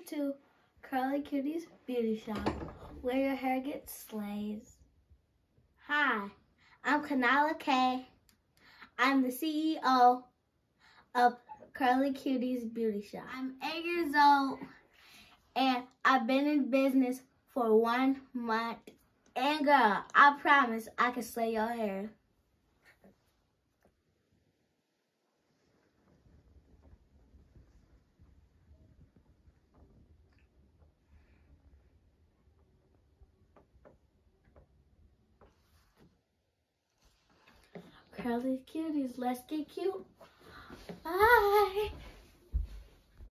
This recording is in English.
to Kurly Kutie's Beauty Shop, where your hair gets slays. Hi, I'm Kanala K. I'm the CEO of Kurly Kutie's Beauty Shop. I'm 8 years old, and I've been in business for 1 month. And girl, I promise I can slay your hair. Kurly Kuties, let's get cute. Bye.